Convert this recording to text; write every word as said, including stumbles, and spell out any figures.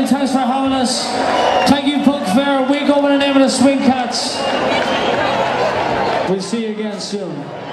many thanks for having us. Thank you, Punk Fair. We go by the name of the Swing Cats. We'll see you again soon.